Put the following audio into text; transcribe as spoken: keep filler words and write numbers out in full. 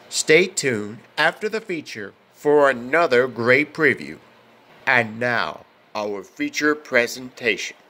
Stay tuned after the feature for another great preview. And now, our feature presentation.